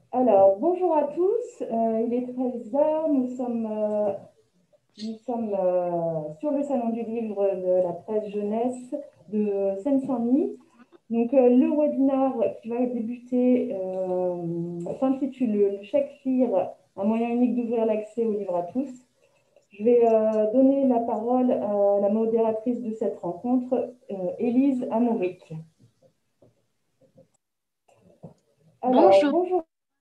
Alors, bonjour à tous. Il est 13 heures. Nous sommes sur le Salon du Livre de la presse jeunesse de Seine-Saint-Denis. Donc, le webinaire qui va débuter s'intitule Le chèque lire, un moyen unique d'ouvrir l'accès au livre à tous. Je vais donner la parole à la modératrice de cette rencontre, Élise Amoric. Alors, Bonjour, bonjour.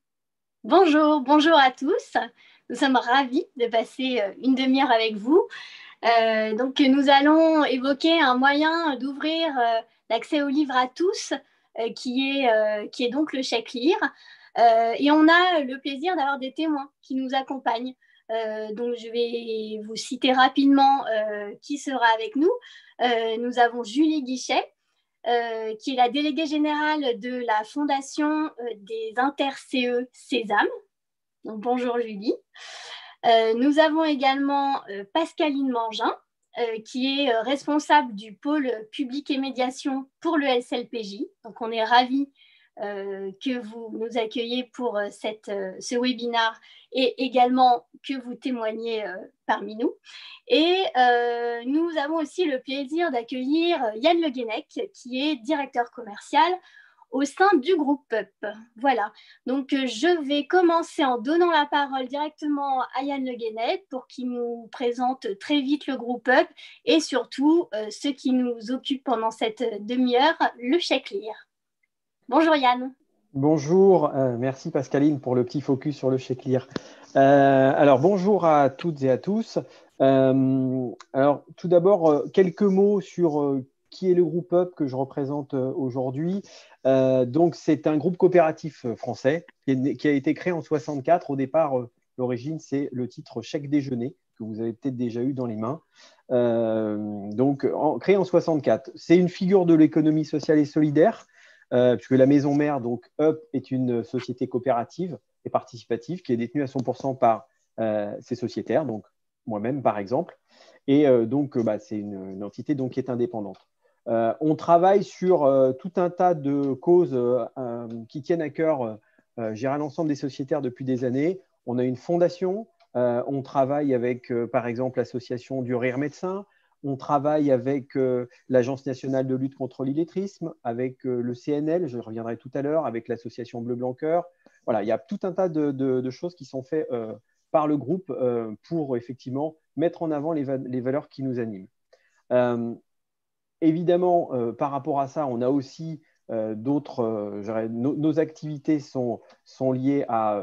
bonjour à tous. Nous sommes ravis de passer une demi-heure avec vous. Donc, nous allons évoquer un moyen d'ouvrir l'accès au livre à tous, qui est donc le chèque lire. Et on a le plaisir d'avoir des témoins qui nous accompagnent. Donc, je vais vous citer rapidement qui sera avec nous. Nous avons Julie Guichet, qui est la déléguée générale de la Fondation des Inter-CE Sésame. Donc, bonjour Julie. Nous avons également Pascaline Mangin, qui est responsable du pôle public et médiation pour le SLPJ. Donc, on est ravis que vous nous accueillez pour ce webinaire et également que vous témoignez parmi nous. Et nous avons aussi le plaisir d'accueillir Yann Le Guenec, qui est directeur commercial au sein du groupe UP. Voilà, donc je vais commencer en donnant la parole directement à Yann Le Guenec pour qu'il nous présente très vite le groupe UP et surtout ce qui nous occupe pendant cette demi-heure, le chèque lire. Bonjour Yann. Bonjour, merci Pascaline pour le petit focus sur le chèque lire. Alors bonjour à toutes et à tous. Alors tout d'abord, quelques mots sur qui est le groupe UP que je représente aujourd'hui. Donc c'est un groupe coopératif français qui a été créé en 64. Au départ, l'origine c'est le titre chèque déjeuner que vous avez peut-être déjà eu dans les mains. Créé en 64. C'est une figure de l'économie sociale et solidaire. Puisque la maison mère, donc UP, est une société coopérative et participative qui est détenue à 100% par ses sociétaires, donc moi-même par exemple. Et c'est une entité donc, qui est indépendante. On travaille sur tout un tas de causes qui tiennent à cœur gérer l'ensemble des sociétaires depuis des années. On a une fondation, on travaille avec par exemple l'association du Rire Médecin. On travaille avec l'Agence nationale de lutte contre l'illettrisme, avec le CNL, je reviendrai tout à l'heure, avec l'association Bleu Blanc Cœur. Voilà, il y a tout un tas de choses qui sont faites par le groupe pour effectivement mettre en avant les valeurs qui nous animent. Évidemment, par rapport à ça, on a aussi d'autres. Nos activités sont liées à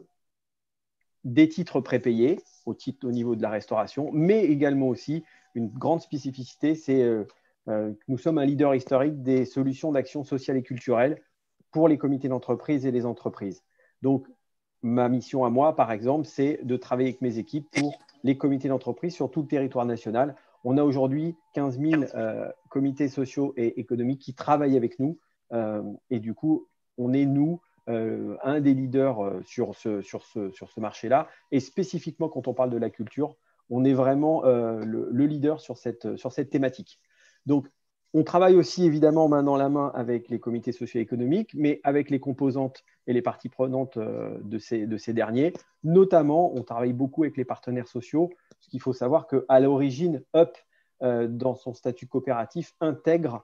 des titres prépayés au niveau de la restauration, mais également aussi une grande spécificité, c'est que nous sommes un leader historique des solutions d'action sociale et culturelle pour les comités d'entreprise et les entreprises. Donc, ma mission à moi, par exemple, c'est de travailler avec mes équipes pour les comités d'entreprise sur tout le territoire national. On a aujourd'hui 15 000 comités sociaux et économiques qui travaillent avec nous. Et du coup, on est, nous, un des leaders sur ce marché-là. Et spécifiquement, quand on parle de la culture, on est vraiment le leader sur cette thématique. Donc, on travaille aussi évidemment main dans la main avec les comités socio-économiques, mais avec les composantes et les parties prenantes de ces derniers. Notamment, on travaille beaucoup avec les partenaires sociaux, parce qu'il faut savoir qu'à l'origine, UP, dans son statut coopératif, intègre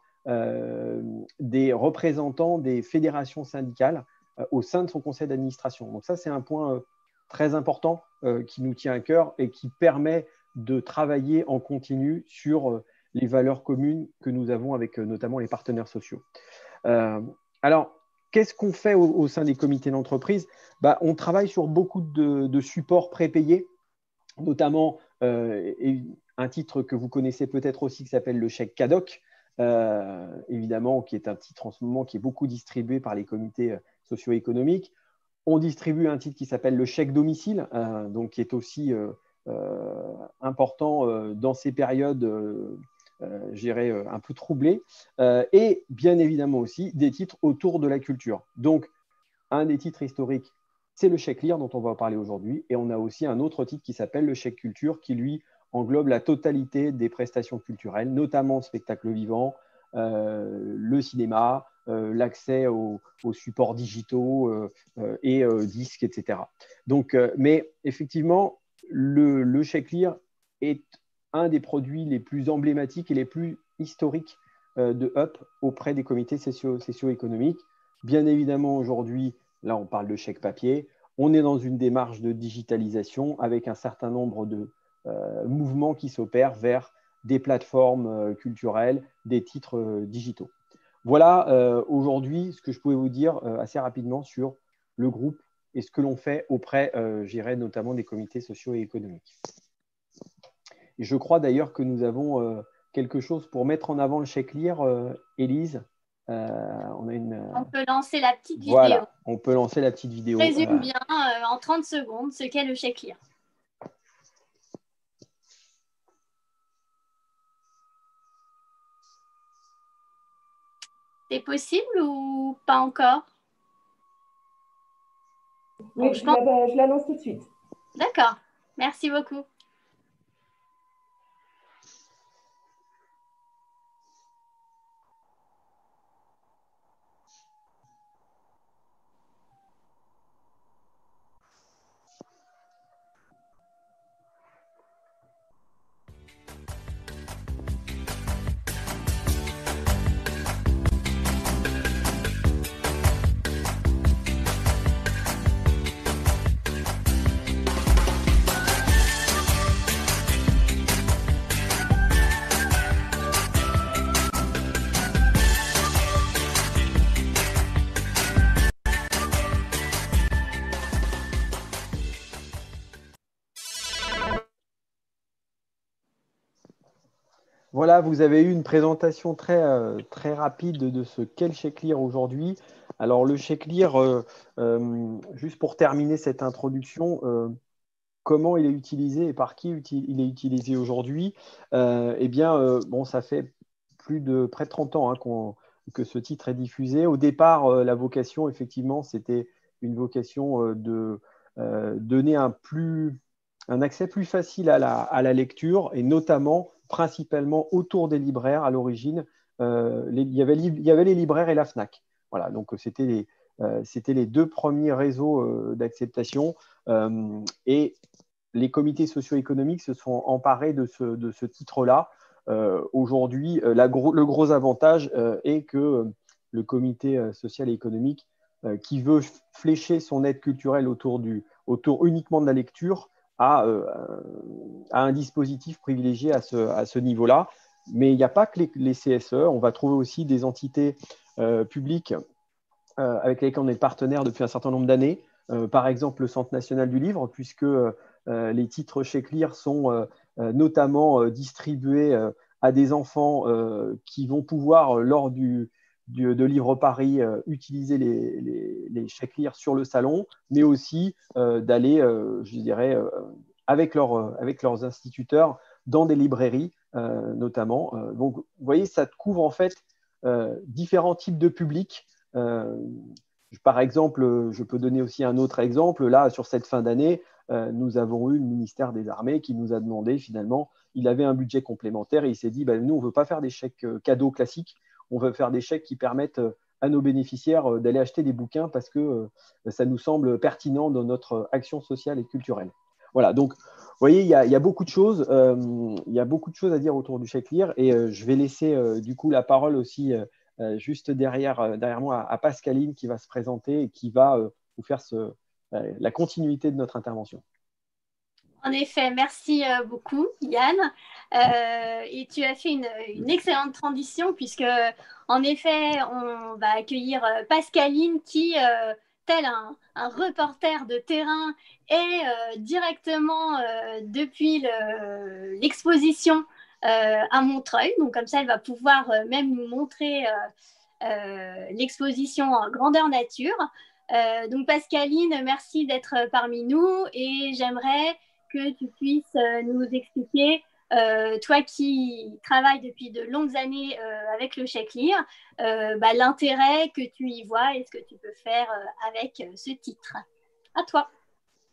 des représentants des fédérations syndicales au sein de son conseil d'administration. Donc ça, c'est un point très important qui nous tient à cœur et qui permet de travailler en continu sur les valeurs communes que nous avons avec notamment les partenaires sociaux. Alors, qu'est-ce qu'on fait au sein des comités d'entreprise? On travaille sur beaucoup de supports prépayés, notamment un titre que vous connaissez peut-être aussi qui s'appelle le chèque CADOC, évidemment, qui est un titre en ce moment qui est beaucoup distribué par les comités socio-économiques. On distribue un titre qui s'appelle le chèque domicile, donc qui est aussi important dans ces périodes je dirais, un peu troublées, et bien évidemment aussi des titres autour de la culture. Donc, un des titres historiques, c'est le chèque lire dont on va parler aujourd'hui, et on a aussi un autre titre qui s'appelle le chèque culture qui, lui, englobe la totalité des prestations culturelles, notamment le spectacle vivant, le cinéma, l'accès aux supports digitaux et disques, etc. Donc, mais effectivement, le Checklear est un des produits les plus emblématiques et les plus historiques de Up auprès des comités socio-économiques. Bien évidemment, aujourd'hui, là, on parle de chèque papier. On est dans une démarche de digitalisation avec un certain nombre de mouvements qui s'opèrent vers des plateformes culturelles, des titres digitaux. Voilà aujourd'hui ce que je pouvais vous dire assez rapidement sur le groupe et ce que l'on fait auprès, j'irais notamment des comités sociaux et économiques. Et je crois d'ailleurs que nous avons quelque chose pour mettre en avant le Checklear, Élise. On peut lancer la petite vidéo. Voilà, on peut lancer la petite vidéo. Je résume bien en 30 secondes ce qu'est le Checklear. C'est possible ou pas encore? Oui, je la lance tout de suite. D'accord, merci beaucoup. Voilà, vous avez eu une présentation très rapide de ce qu'est le Checklear aujourd'hui. Alors, le Checklear, juste pour terminer cette introduction, comment il est utilisé et par qui il est utilisé aujourd'hui? Eh bien, bon, ça fait près de 30 ans que ce titre est diffusé. Au départ, la vocation, effectivement, c'était une vocation de donner un accès plus facile à la lecture et notamment principalement autour des libraires à l'origine. Il y avait les libraires et la FNAC. Voilà, donc c'était les deux premiers réseaux d'acceptation. Et les comités socio-économiques se sont emparés de ce titre-là. Aujourd'hui, le gros avantage est que le comité social et économique qui veut flécher son aide culturelle autour uniquement de la lecture a un dispositif privilégié à ce niveau-là. Mais il n'y a pas que les CSE, on va trouver aussi des entités publiques avec lesquelles on est partenaire depuis un certain nombre d'années. Par exemple, le Centre national du livre, puisque les titres Checklear sont notamment distribués à des enfants qui vont pouvoir, lors de Livre Paris, utiliser les Checklear sur le salon, mais aussi d'aller, je dirais, avec leurs instituteurs dans des librairies, notamment. Donc, vous voyez, ça couvre en fait différents types de publics. Par exemple, je peux donner aussi un autre exemple. Là, sur cette fin d'année, nous avons eu le ministère des Armées qui nous a demandé, finalement, il avait un budget complémentaire et il s'est dit, nous, on ne veut pas faire des chèques cadeaux classiques, on veut faire des chèques qui permettent à nos bénéficiaires d'aller acheter des bouquins parce que ça nous semble pertinent dans notre action sociale et culturelle. Voilà, donc, vous voyez, il y a beaucoup de choses. Il y a beaucoup de choses à dire autour du Checklear et je vais laisser du coup la parole aussi juste derrière moi à Pascaline qui va se présenter et qui va vous faire la continuité de notre intervention. En effet, merci beaucoup Yann. Et tu as fait une excellente transition puisque en effet, on va accueillir Pascaline qui, tel un reporter de terrain, est directement depuis l'exposition à Montreuil. Donc comme ça, elle va pouvoir même nous montrer l'exposition en grandeur nature. Donc Pascaline, merci d'être parmi nous et j'aimerais que tu puisses nous expliquer, toi qui travailles depuis de longues années avec le Checklear, l'intérêt que tu y vois et ce que tu peux faire avec ce titre. À toi.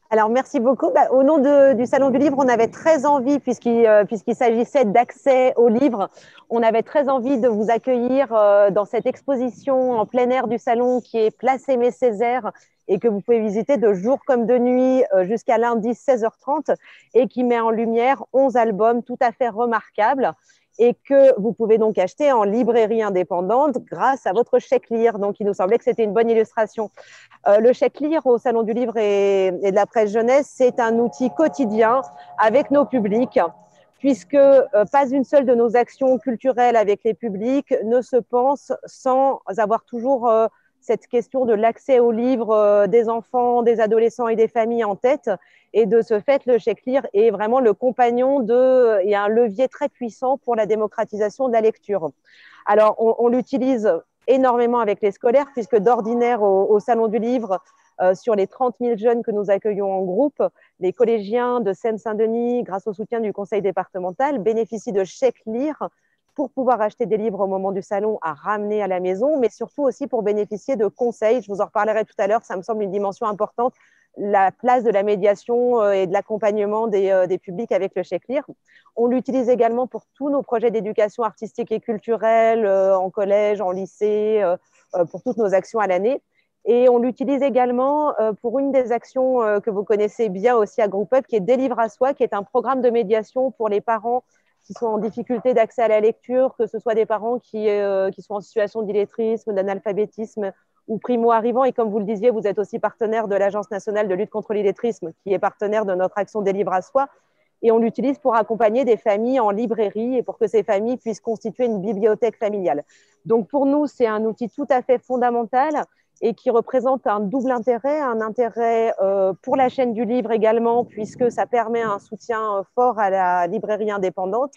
Alors, merci beaucoup. Au nom du Salon du Livre, on avait très envie, puisqu'il s'agissait d'accès aux livres, on avait très envie de vous accueillir dans cette exposition en plein air du Salon qui est place Aimé-Césaire et que vous pouvez visiter de jour comme de nuit jusqu'à lundi 16h30 et qui met en lumière 11 albums tout à fait remarquables et que vous pouvez donc acheter en librairie indépendante grâce à votre chèque lire. Donc, il nous semblait que c'était une bonne illustration. Le chèque lire au Salon du Livre et de la Presse Jeunesse, c'est un outil quotidien avec nos publics, puisque pas une seule de nos actions culturelles avec les publics ne se pense sans avoir toujours cette question de l'accès aux livres des enfants, des adolescents et des familles en tête. Et de ce fait, le chèque lire est vraiment le compagnon et un levier très puissant pour la démocratisation de la lecture. Alors, on l'utilise énormément avec les scolaires, puisque d'ordinaire au Salon du Livre, sur les 30 000 jeunes que nous accueillons en groupe, les collégiens de Seine-Saint-Denis, grâce au soutien du conseil départemental, bénéficient de chèques lire pour pouvoir acheter des livres au moment du salon à ramener à la maison, mais surtout aussi pour bénéficier de conseils. Je vous en reparlerai tout à l'heure, ça me semble une dimension importante, la place de la médiation et de l'accompagnement des publics avec le chèque lire. On l'utilise également pour tous nos projets d'éducation artistique et culturelle en collège, en lycée, pour toutes nos actions à l'année. Et on l'utilise également pour une des actions que vous connaissez bien aussi à Groupe Up, qui est Délivre à soi, qui est un programme de médiation pour les parents qui sont en difficulté d'accès à la lecture, que ce soit des parents qui sont en situation d'illettrisme, d'analphabétisme ou primo-arrivants. Et comme vous le disiez, vous êtes aussi partenaire de l'Agence nationale de lutte contre l'illettrisme, qui est partenaire de notre action Délivre à soi. Et on l'utilise pour accompagner des familles en librairie et pour que ces familles puissent constituer une bibliothèque familiale. Donc pour nous, c'est un outil tout à fait fondamental et qui représente un double intérêt, un intérêt pour la chaîne du livre également, puisque ça permet un soutien fort à la librairie indépendante.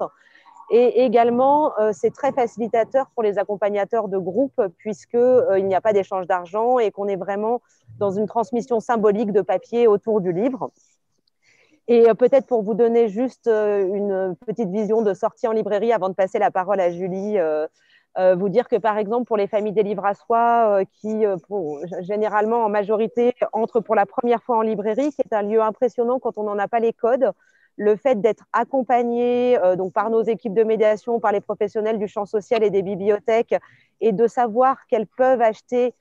Et également, c'est très facilitateur pour les accompagnateurs de groupe, puisqu'il n'y a pas d'échange d'argent et qu'on est vraiment dans une transmission symbolique de papier autour du livre. Et peut-être pour vous donner juste une petite vision de sortie en librairie avant de passer la parole à Julie, vous dire que par exemple pour les familles des livres à soi qui généralement en majorité entrent pour la première fois en librairie, qui est un lieu impressionnant quand on n'en a pas les codes, le fait d'être accompagné donc par nos équipes de médiation, par les professionnels du champ social et des bibliothèques, et de savoir qu'elles peuvent acheter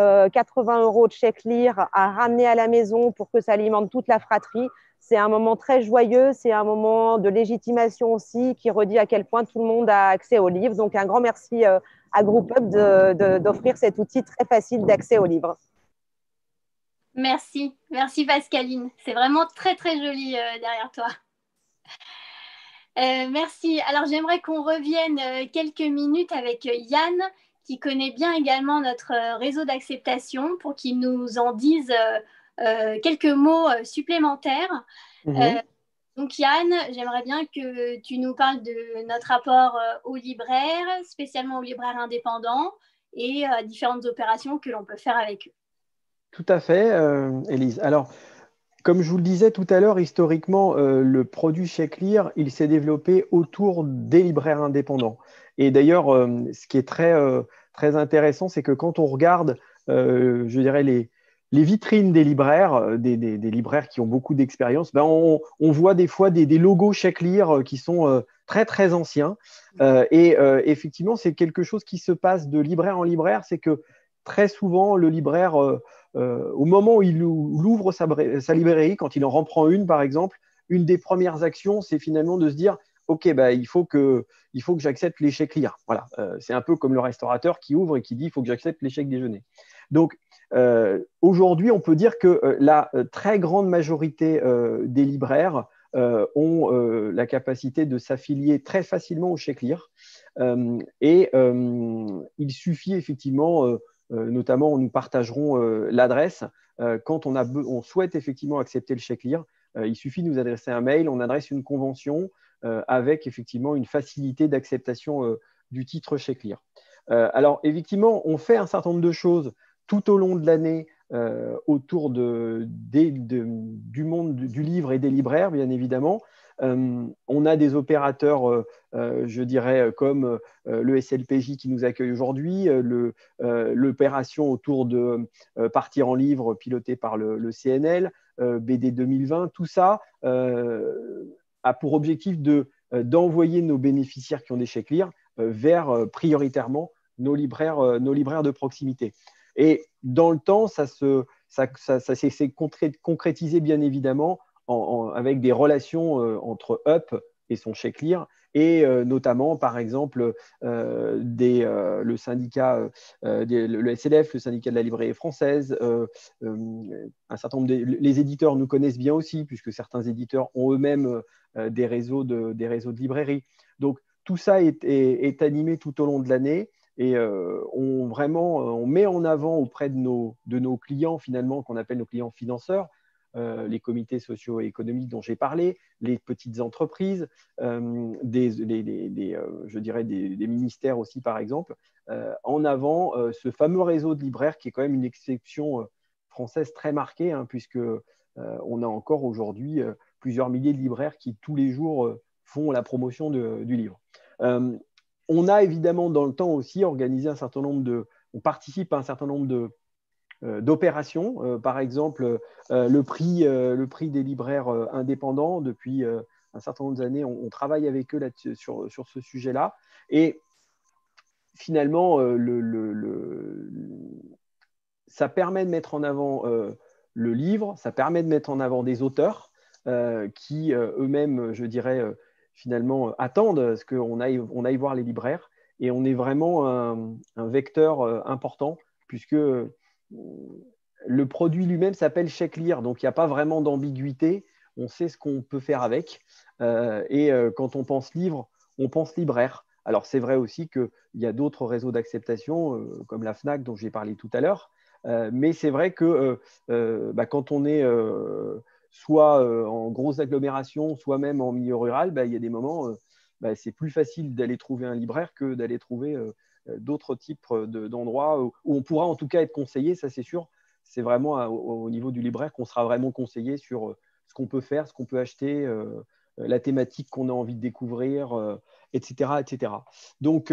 80 € de chèque lire à ramener à la maison pour que ça alimente toute la fratrie. C'est un moment très joyeux, c'est un moment de légitimation aussi qui redit à quel point tout le monde a accès aux livres. Donc, un grand merci à Groupe Up d'offrir cet outil très facile d'accès aux livres. Merci, merci Pascaline. C'est vraiment très très joli derrière toi. Merci. Alors, j'aimerais qu'on revienne quelques minutes avec Yann, qui connaît bien également notre réseau d'acceptation, pour qu'il nous en dise quelques mots supplémentaires. Donc Yann, j'aimerais bien que tu nous parles de notre rapport aux libraires, spécialement aux libraires indépendants et différentes opérations que l'on peut faire avec eux. Tout à fait, Élise. Alors, comme je vous le disais tout à l'heure, historiquement, le produit chèque lire, il s'est développé autour des libraires indépendants. Et d'ailleurs, ce qui est très intéressant, c'est que quand on regarde, je dirais, les vitrines des libraires, des libraires qui ont beaucoup d'expérience, ben on voit des fois des logos chèque lire qui sont très, très anciens. Et effectivement, c'est quelque chose qui se passe de libraire en libraire, c'est que très souvent, le libraire, au moment où il ouvre sa librairie, quand il en reprend une, par exemple, une des premières actions, c'est finalement de se dire « Ok, bah, il faut que j'accepte les chèques lire. » Voilà, c'est un peu comme le restaurateur qui ouvre et qui dit « Il faut que j'accepte les chèques déjeuner. » Donc, aujourd'hui, on peut dire que la très grande majorité des libraires ont la capacité de s'affilier très facilement au chèque lire. Et il suffit effectivement, notamment, nous partagerons l'adresse. Quand on souhaite effectivement accepter le chèque lire, il suffit de nous adresser un mail, on adresse une convention avec effectivement une facilité d'acceptation du titre chèque lire. Alors, effectivement, on fait un certain nombre de choses tout au long de l'année autour du monde du livre et des libraires, bien évidemment. On a des opérateurs, je dirais, comme le SLPJ qui nous accueille aujourd'hui, l'opération autour de Partir en livre pilotée par le CNL, BD 2020, tout ça a pour objectif d'envoyer nos bénéficiaires qui ont des chèques lire vers prioritairement nos libraires de proximité. Et dans le temps, ça s'est concrétisé bien évidemment avec des relations entre Up et son chèque lire, et notamment, par exemple, le syndicat, le SLF, le syndicat de la librairie française, un certain nombre les éditeurs nous connaissent bien aussi, puisque certains éditeurs ont eux-mêmes des réseaux de librairies. Donc, tout ça est animé tout au long de l'année, et on met en avant auprès de nos clients, finalement, qu'on appelle nos clients financeurs, les comités socio-économiques dont j'ai parlé, les petites entreprises, je dirais des ministères aussi, par exemple, en avant ce fameux réseau de libraires qui est quand même une exception française très marquée, hein, puisque on a encore aujourd'hui plusieurs milliers de libraires qui, tous les jours, font la promotion du livre. On a évidemment dans le temps aussi organisé on participe à un certain nombre d'opérations, par exemple le prix des libraires indépendants. Depuis un certain nombre d'années, on travaille avec eux sur ce sujet-là, et finalement ça permet de mettre en avant le livre, ça permet de mettre en avant des auteurs qui eux-mêmes, je dirais, finalement attendent ce qu'on aille voir les libraires, et on est vraiment un vecteur important, puisque le produit lui-même s'appelle chèque lire, donc il n'y a pas vraiment d'ambiguïté, on sait ce qu'on peut faire avec, et quand on pense livre, on pense libraire. Alors c'est vrai aussi qu'il y a d'autres réseaux d'acceptation, comme la Fnac dont j'ai parlé tout à l'heure, mais c'est vrai que quand on est soit en grosse agglomération, soit même en milieu rural, il y a des moments, c'est plus facile d'aller trouver un libraire que d'aller trouver d'autres types d'endroits où on pourra en tout cas être conseillé, ça c'est sûr. C'est vraiment au niveau du libraire qu'on sera vraiment conseillé sur ce qu'on peut faire, ce qu'on peut acheter, la thématique qu'on a envie de découvrir, etc., etc. Donc,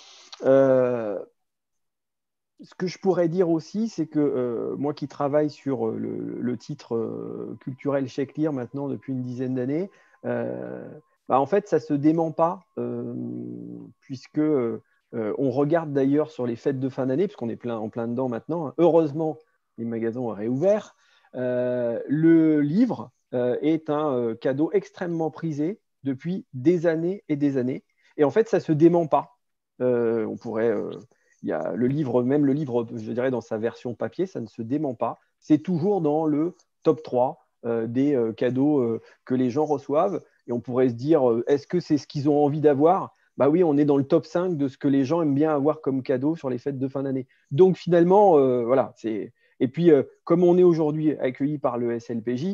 ce que je pourrais dire aussi, c'est que moi qui travaille sur le titre culturel chèque lire maintenant depuis une dizaine d'années, en fait, ça ne se dément pas, puisque on regarde d'ailleurs sur les fêtes de fin d'année, puisqu'on est en plein dedans maintenant. Hein. Heureusement, les magasins ont réouvert. Le livre est un cadeau extrêmement prisé depuis des années et des années. Et en fait, ça ne se dément pas. On pourrait... il y a même le livre, je dirais, dans sa version papier, ça ne se dément pas. C'est toujours dans le top 3 des cadeaux que les gens reçoivent. Et on pourrait se dire, est-ce que c'est ce qu'ils ont envie d'avoir ? Bah oui, on est dans le top 5 de ce que les gens aiment bien avoir comme cadeau sur les fêtes de fin d'année. Donc finalement, voilà. Et puis, comme on est aujourd'hui accueilli par le SLPJ,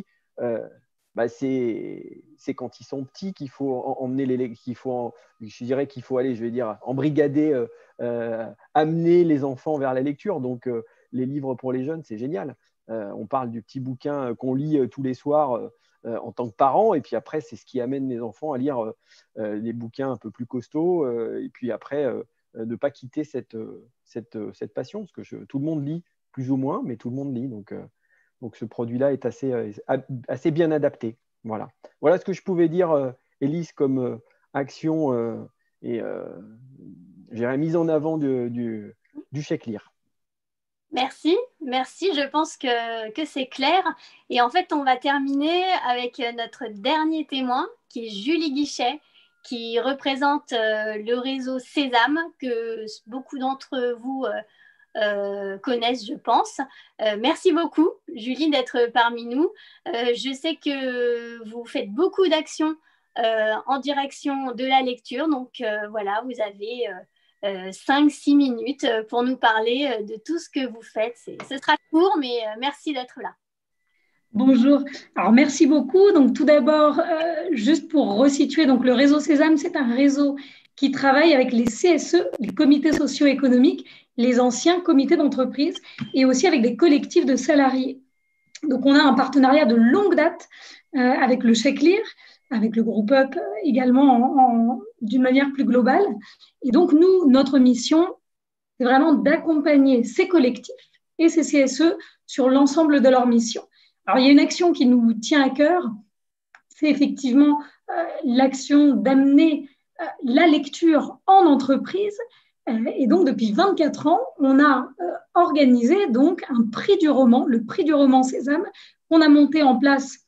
c'est quand ils sont petits qu'il faut emmener je dirais qu'il faut aller, je vais dire, embrigader, amener les enfants vers la lecture. Donc, les livres pour les jeunes, c'est génial. On parle du petit bouquin qu'on lit tous les soirs en tant que parent, et puis après, c'est ce qui amène les enfants à lire des bouquins un peu plus costauds, et puis après, ne pas quitter cette passion, parce que tout le monde lit plus ou moins, mais tout le monde lit. Donc ce produit-là est assez bien adapté. Voilà ce que je pouvais dire, Élise, comme action et j'irais mise en avant du chèque lire. Merci, je pense que c'est clair. Et en fait, on va terminer avec notre dernier témoin, qui est Julie Guichet, qui représente le réseau Sésame, que beaucoup d'entre vous connaissent, je pense. Merci beaucoup, Julie, d'être parmi nous. Je sais que vous faites beaucoup d'actions en direction de la lecture. Donc voilà, vous avez 5-6 minutes pour nous parler de tout ce que vous faites. Ce sera court, mais merci d'être là. Bonjour. Alors, merci beaucoup. Donc, tout d'abord, juste pour resituer, donc, le réseau Sésame, c'est un réseau qui travaille avec les CSE, les comités socio-économiques, les anciens comités d'entreprise, et aussi avec des collectifs de salariés. Donc, on a un partenariat de longue date avec le chèque lire, avec le groupe Up également d'une manière plus globale. Et donc, nous, notre mission, c'est vraiment d'accompagner ces collectifs et ces CSE sur l'ensemble de leur mission. Alors, il y a une action qui nous tient à cœur, c'est effectivement l'action d'amener la lecture en entreprise. Et donc, depuis 24 ans, on a organisé donc un prix du roman, le prix du roman Sésame, qu'on a mis en place,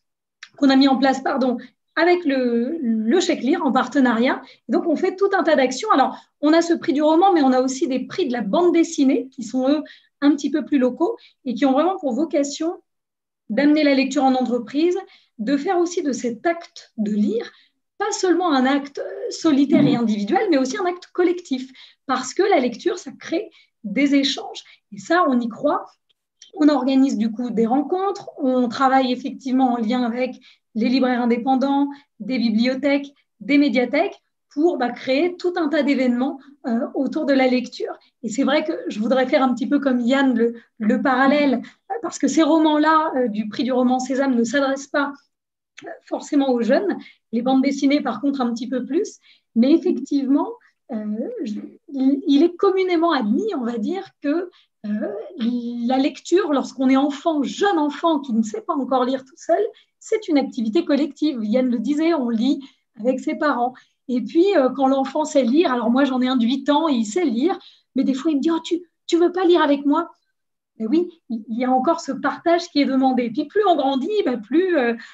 avec le Chèque Lire en partenariat. Et donc, on fait tout un tas d'actions. Alors, on a ce prix du roman, mais on a aussi des prix de la bande dessinée qui sont, eux, un petit peu plus locaux et qui ont vraiment pour vocation d'amener la lecture en entreprise, de faire aussi de cet acte de lire pas seulement un acte solitaire et individuel, mais aussi un acte collectif, parce que la lecture, ça crée des échanges. Et ça, on y croit. On organise du coup des rencontres, on travaille effectivement en lien avec les libraires indépendants, des bibliothèques, des médiathèques, pour créer tout un tas d'événements autour de la lecture. Et c'est vrai que je voudrais faire un petit peu comme Yann le parallèle, parce que ces romans-là du prix du roman Sésame ne s'adressent pas forcément aux jeunes, les bandes dessinées par contre un petit peu plus, mais effectivement, il est communément admis, on va dire, que la lecture, lorsqu'on est enfant, jeune enfant qui ne sait pas encore lire tout seul, c'est une activité collective. Yann le disait, on lit avec ses parents. Et puis, quand l'enfant sait lire, alors moi j'en ai un de 8 ans et il sait lire, mais des fois il me dit, oh, tu veux pas lire avec moi? Mais oui, il y a encore ce partage qui est demandé. Et puis plus on grandit, plus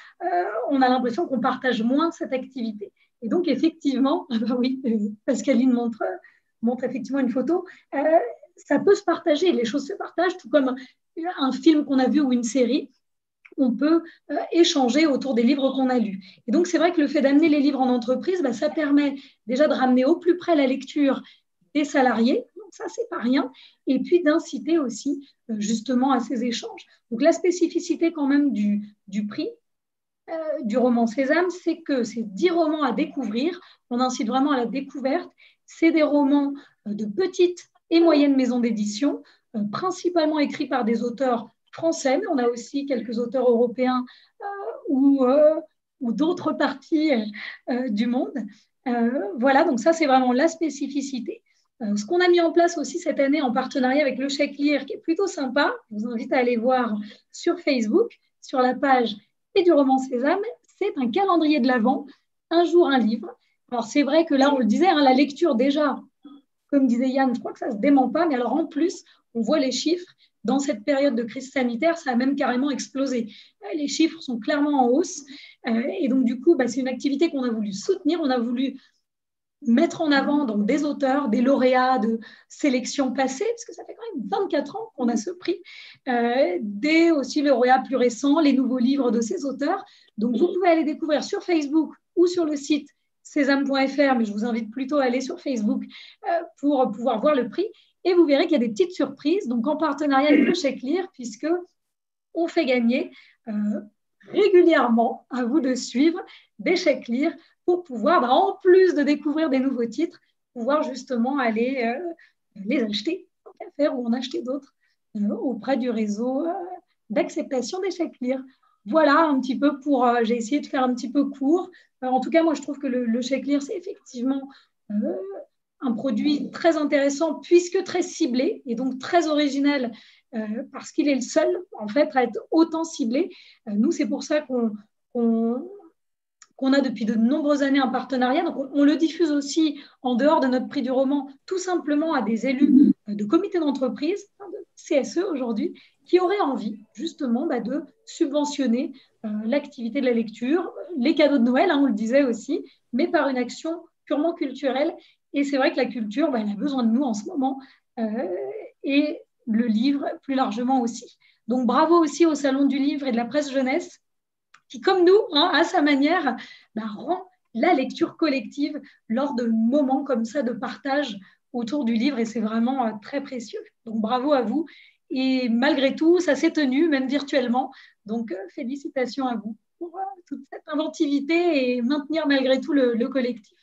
on a l'impression qu'on partage moins cette activité. Et donc effectivement, oui, Pascaline montre effectivement une photo, ça peut se partager, les choses se partagent, tout comme un film qu'on a vu ou une série, on peut échanger autour des livres qu'on a lus. Et donc c'est vrai que le fait d'amener les livres en entreprise, ça permet déjà de ramener au plus près la lecture des salariés, donc ça c'est pas rien, et puis d'inciter aussi justement à ces échanges. Donc la spécificité quand même du prix du roman Sésame, c'est que c'est 10 romans à découvrir, on incite vraiment à la découverte, c'est des romans de petites et moyennes maisons d'édition, principalement écrits par des auteurs français, mais on a aussi quelques auteurs européens ou d'autres parties du monde. Voilà, donc ça c'est vraiment la spécificité. Ce qu'on a mis en place aussi cette année en partenariat avec le Chèque Lire, qui est plutôt sympa, je vous invite à aller voir sur Facebook, sur la page et du roman Sésame, c'est un calendrier de l'Avent, un jour un livre. Alors c'est vrai que là on le disait, la lecture déjà, comme disait Yann, je crois que ça ne se dément pas, mais alors en plus, on voit les chiffres. Dans cette période de crise sanitaire, ça a même carrément explosé. Les chiffres sont clairement en hausse. Et donc, du coup, c'est une activité qu'on a voulu soutenir. On a voulu mettre en avant donc, des auteurs, des lauréats de sélections passées, parce que ça fait quand même 24 ans qu'on a ce prix, des aussi lauréats plus récents, les nouveaux livres de ces auteurs. Donc, vous pouvez aller découvrir sur Facebook ou sur le site sésame.fr, mais je vous invite plutôt à aller sur Facebook pour pouvoir voir le prix. Et vous verrez qu'il y a des petites surprises, donc en partenariat avec le Chèque Lire, puisqu'on fait gagner régulièrement, à vous de suivre, des Chèques Lire pour pouvoir, en plus de découvrir des nouveaux titres, pouvoir justement aller les acheter, tant qu'à faire, ou en acheter d'autres auprès du réseau d'acceptation des Chèques Lire. Voilà un petit peu j'ai essayé de faire un petit peu court. En tout cas, moi, je trouve que le Chèque Lire, c'est effectivement un produit très intéressant puisque très ciblé et donc très originel parce qu'il est le seul en fait à être autant ciblé. Nous, c'est pour ça qu'on a depuis de nombreuses années un partenariat. Donc, on le diffuse aussi en dehors de notre prix du roman, tout simplement à des élus de comités d'entreprise, de CSE aujourd'hui, qui auraient envie justement de subventionner l'activité de la lecture, les cadeaux de Noël, on le disait aussi, mais par une action purement culturelle. Et c'est vrai que la culture, elle a besoin de nous en ce moment, et le livre plus largement aussi. Donc bravo aussi au Salon du Livre et de la Presse Jeunesse, qui, comme nous, à sa manière, rend la lecture collective lors de moments comme ça de partage autour du livre, et c'est vraiment très précieux. Donc bravo à vous. Et malgré tout, ça s'est tenu, même virtuellement. Donc félicitations à vous pour toute cette inventivité et maintenir malgré tout le collectif.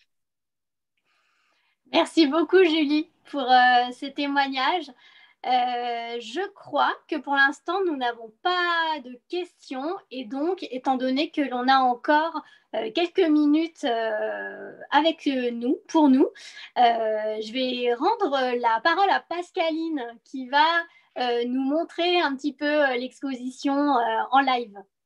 Merci beaucoup, Julie, pour ce témoignage. Je crois que pour l'instant, nous n'avons pas de questions et donc, étant donné que l'on a encore quelques minutes avec nous, pour nous, je vais rendre la parole à Pascaline qui va nous montrer un petit peu l'exposition en live.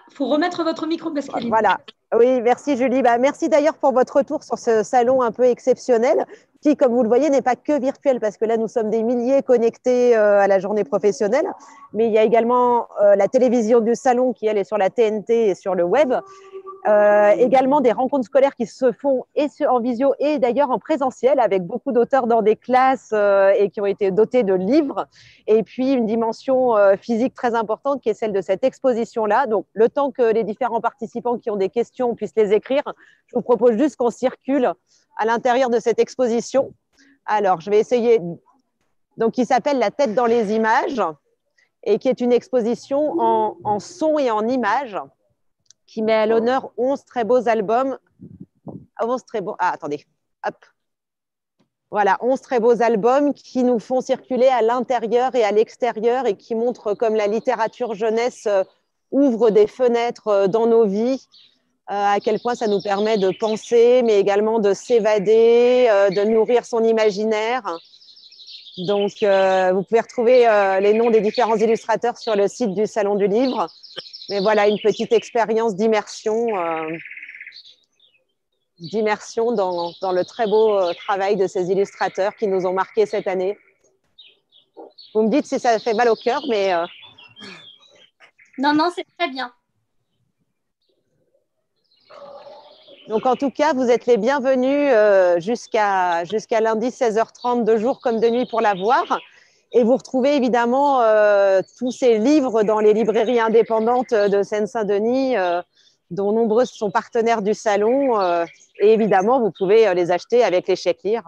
faut remettre votre micro, Pascaline. Voilà. Oui, merci Julie. Merci d'ailleurs pour votre retour sur ce salon un peu exceptionnel qui, comme vous le voyez, n'est pas que virtuel parce que là, nous sommes des milliers connectés à la journée professionnelle. Mais il y a également la télévision du salon qui, elle, est sur la TNT et sur le web. Également des rencontres scolaires qui se font en visio et d'ailleurs en présentiel avec beaucoup d'auteurs dans des classes et qui ont été dotés de livres. Et puis une dimension physique très importante qui est celle de cette exposition-là. Donc le temps que les différents participants qui ont des questions puissent les écrire, je vous propose juste qu'on circule à l'intérieur de cette exposition. Alors je vais essayer, donc qui s'appelle La tête dans les images et qui est une exposition en son et en images, qui met à l'honneur 11 très beaux albums. 11 très beaux. Ah, attendez. Hop. Voilà, 11 très beaux albums qui nous font circuler à l'intérieur et à l'extérieur et qui montrent comme la littérature jeunesse ouvre des fenêtres dans nos vies, à quel point ça nous permet de penser, mais également de s'évader, de nourrir son imaginaire. Donc, vous pouvez retrouver les noms des différents illustrateurs sur le site du Salon du Livre. Mais voilà, une petite expérience d'immersion dans le très beau travail de ces illustrateurs qui nous ont marqués cette année. Vous me dites si ça fait mal au cœur, mais… Non, non, c'est très bien. Donc, en tout cas, vous êtes les bienvenus jusqu'à lundi 16h30 de jour comme de nuit pour la voir. Et vous retrouvez évidemment tous ces livres dans les librairies indépendantes de Seine-Saint-Denis, dont nombreuses sont partenaires du salon. Et évidemment, vous pouvez les acheter avec les chèques lire.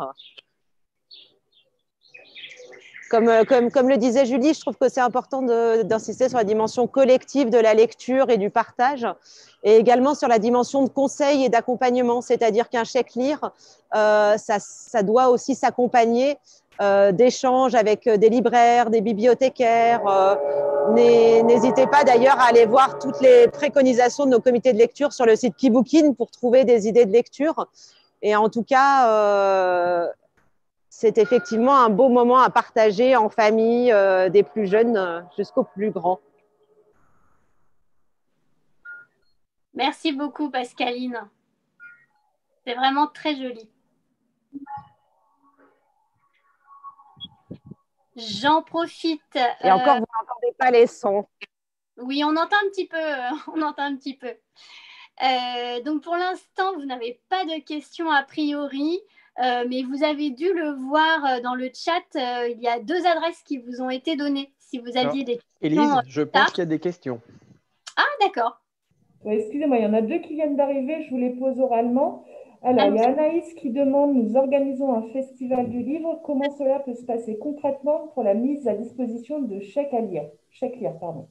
Comme le disait Julie, je trouve que c'est important d'insister sur la dimension collective de la lecture et du partage, et également sur la dimension de conseil et d'accompagnement, c'est-à-dire qu'un chèque lire, ça doit aussi s'accompagner d'échanges avec des libraires, des bibliothécaires. N'hésitez pas d'ailleurs à aller voir toutes les préconisations de nos comités de lecture sur le site Kibookin pour trouver des idées de lecture. Et en tout cas, c'est effectivement un beau moment à partager en famille, des plus jeunes jusqu'aux plus grands. Merci beaucoup, Pascaline. C'est vraiment très joli. J'en profite. Et encore, vous n'entendez pas les sons. Oui, on entend un petit peu. On entend un petit peu. Donc, pour l'instant, vous n'avez pas de questions a priori, mais vous avez dû le voir dans le chat. Il y a 2 adresses qui vous ont été données. Si vous aviez des questions. Élise, je pense qu'il y a des questions. Ah, d'accord. Excusez-moi, il y en a 2 qui viennent d'arriver. Je vous les pose oralement. Alors, il y a Anaïs qui demande, nous organisons un festival du livre. Comment cela peut se passer concrètement pour la mise à disposition de chèques à lire? Chèques lire, pardon.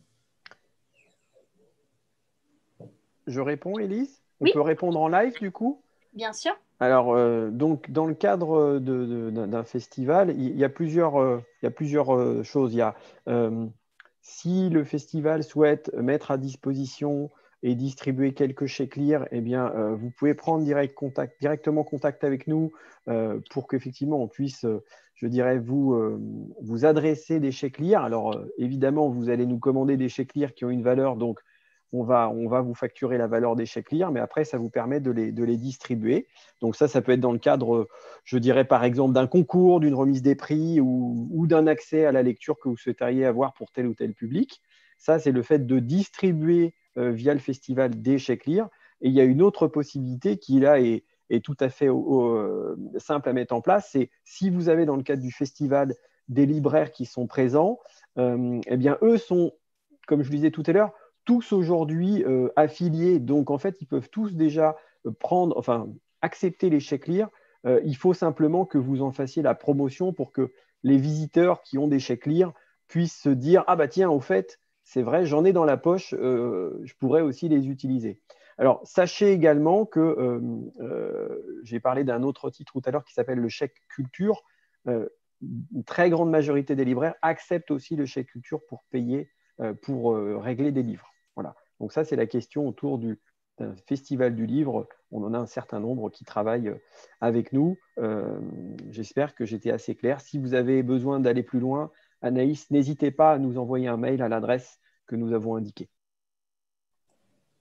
Je réponds, Élise? Oui. On peut répondre en live, du coup? Bien sûr. Alors, donc, dans le cadre d'un festival, il y a plusieurs choses. Il y a, si le festival souhaite mettre à disposition et distribuer quelques chèques lire, eh bien, vous pouvez prendre directement contact avec nous pour qu'effectivement on puisse, je dirais, vous adresser des chèques lire. Alors, évidemment, vous allez nous commander des chèques lire qui ont une valeur, donc on va vous facturer la valeur des chèques lire, mais après, ça vous permet de les distribuer. Donc ça peut être dans le cadre, je dirais, par exemple, d'un concours, d'une remise des prix ou d'un accès à la lecture que vous souhaiteriez avoir pour tel ou tel public. Ça, c'est le fait de distribuer via le festival des chèques lire. Et il y a une autre possibilité qui, là, est tout à fait simple à mettre en place. C'est si vous avez, dans le cadre du festival, des libraires qui sont présents, eh bien, eux sont, comme je le disais tout à l'heure, tous aujourd'hui affiliés. Donc, en fait, ils peuvent tous déjà accepter les chèques lire. Il faut simplement que vous en fassiez la promotion pour que les visiteurs qui ont des chèques lire puissent se dire « Ah bah tiens, au fait, c'est vrai, j'en ai dans la poche, je pourrais aussi les utiliser. » Alors, sachez également que j'ai parlé d'un autre titre tout à l'heure qui s'appelle le chèque culture. Une très grande majorité des libraires acceptent aussi le chèque culture pour payer, pour régler des livres. Voilà. Donc ça, c'est la question autour d'un festival du livre. On en a un certain nombre qui travaillent avec nous. J'espère que j'étais assez clair. Si vous avez besoin d'aller plus loin, Anaïs, n'hésitez pas à nous envoyer un mail à l'adresse que nous avons indiquée.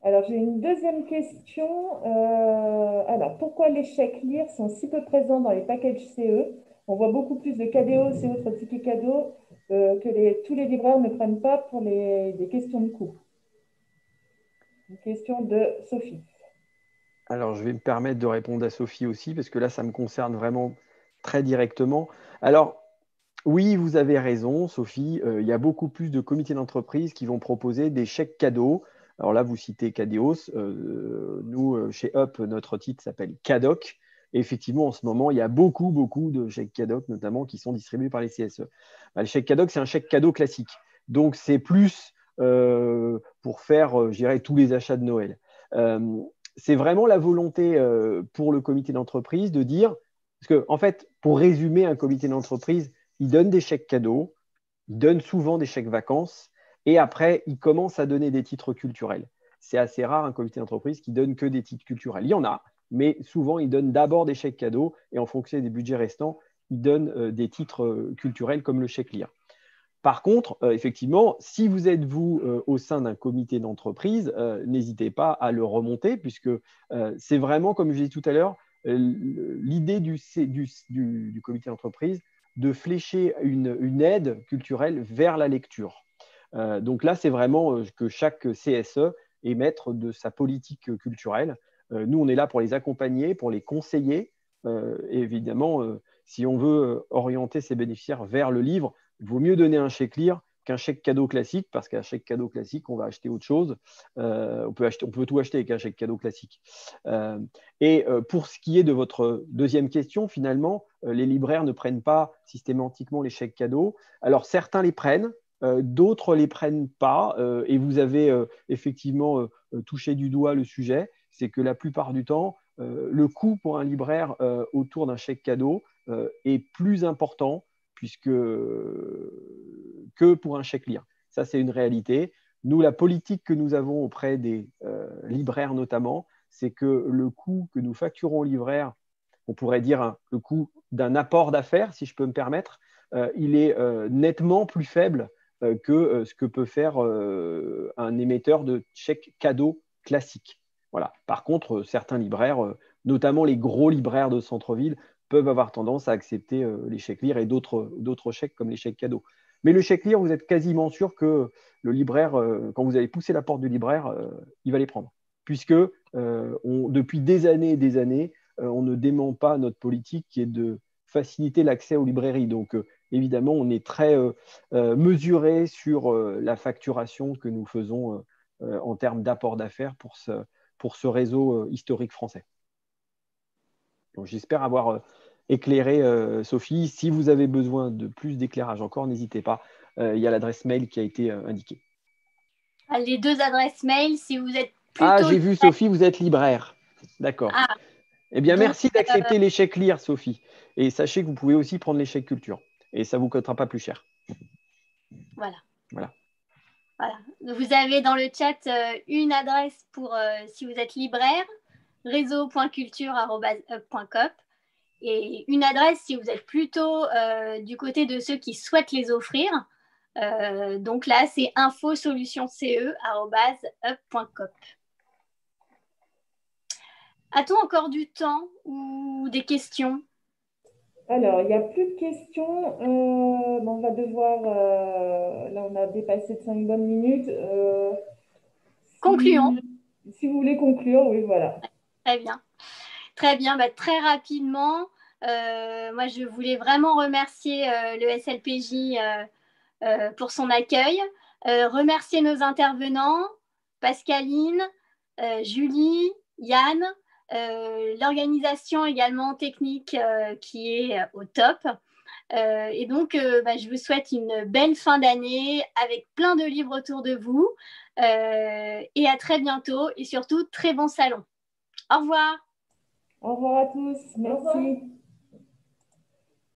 Alors, j'ai une deuxième question. Alors, pourquoi les chèques lire sont si peu présents dans les packages CE? On voit beaucoup plus de cadeaux et autres tickets cadeaux tous les libraires ne prennent pas pour des questions de coût. Une question de Sophie. Alors, je vais me permettre de répondre à Sophie aussi, parce que là, ça me concerne vraiment très directement. Alors, oui, vous avez raison, Sophie. Il y a beaucoup plus de comités d'entreprise qui vont proposer des chèques cadeaux. Alors là, vous citez Cadeos. Nous, chez Up, notre titre s'appelle Cadoc. Et effectivement, en ce moment, il y a beaucoup de chèques Cadoc, notamment, qui sont distribués par les CSE. Le chèque Cadoc, c'est un chèque cadeau classique. Donc, c'est plus pour faire, je dirais, tous les achats de Noël. C'est vraiment la volonté pour le comité d'entreprise de dire, parce que, en fait, pour résumer un comité d'entreprise, il donne des chèques cadeaux, il donne souvent des chèques vacances, et après, il commence à donner des titres culturels. C'est assez rare un comité d'entreprise qui donne que des titres culturels. Il y en a, mais souvent, il donne d'abord des chèques cadeaux, et en fonction des budgets restants, il donne des titres culturels comme le chèque lire. Par contre, effectivement, si vous êtes vous au sein d'un comité d'entreprise, n'hésitez pas à le remonter, puisque c'est vraiment, comme je disais tout à l'heure, l'idée du comité d'entreprise de flécher une aide culturelle vers la lecture. Donc là, c'est vraiment que chaque CSE est maître de sa politique culturelle. Nous, on est là pour les accompagner, pour les conseiller. Et évidemment, si on veut orienter ses bénéficiaires vers le livre, il vaut mieux donner un chèque lire qu'un chèque cadeau classique, parce qu'un chèque cadeau classique, on va acheter autre chose. On peut tout acheter avec un chèque cadeau classique. Et pour ce qui est de votre deuxième question, finalement, les libraires ne prennent pas systématiquement les chèques cadeaux. Alors, certains les prennent, d'autres ne les prennent pas. Et vous avez effectivement touché du doigt le sujet, c'est que la plupart du temps, le coût pour un libraire autour d'un chèque cadeau est plus important puisque que pour un chèque lire. Ça, c'est une réalité. Nous, la politique que nous avons auprès des libraires notamment, c'est que le coût que nous facturons aux libraires, on pourrait dire le coût d'un apport d'affaires, si je peux me permettre, il est nettement plus faible que ce que peut faire un émetteur de chèques cadeaux classique. Voilà. Par contre, certains libraires, notamment les gros libraires de centre-ville, peuvent avoir tendance à accepter les chèques lire et d'autres chèques comme les chèques cadeaux. Mais le chèque lire, vous êtes quasiment sûr que le libraire, quand vous allez pousser la porte du libraire, il va les prendre. Puisque depuis des années et des années, on ne dément pas notre politique qui est de faciliter l'accès aux librairies. Donc, évidemment, on est très mesuré sur la facturation que nous faisons en termes d'apport d'affaires pour ce réseau historique français. Donc, j'espère avoir éclairé Sophie. Si vous avez besoin de plus d'éclairage encore, n'hésitez pas. Il y a l'adresse mail qui a été indiquée. Les deux adresses mail, si vous êtes plutôt… Ah, j'ai vu Sophie, vous êtes libraire. D'accord. Ah, eh bien, donc, merci d'accepter les chèques lire, Sophie. Et sachez que vous pouvez aussi prendre les chèques culture. Et ça ne vous coûtera pas plus cher. Voilà. Voilà. Vous avez dans le chat une adresse pour si vous êtes libraire, réseau.culture@up.coop, et une adresse si vous êtes plutôt du côté de ceux qui souhaitent les offrir. Donc là, c'est infosolutionce@up.coop. A-t-on encore du temps ou des questions? Alors, il n'y a plus de questions. On va devoir… là, on a dépassé de 5 bonnes minutes. Concluons. Si vous voulez conclure, oui, voilà. Très bien. Très bien. Très rapidement, moi, je voulais vraiment remercier le SLPJ pour son accueil. Remercier nos intervenants, Pascaline, Julie, Yann, l'organisation également technique qui est au top. Et donc, je vous souhaite une belle fin d'année avec plein de livres autour de vous. Et à très bientôt et surtout, très bon salon. Au revoir. Au revoir à tous. Merci.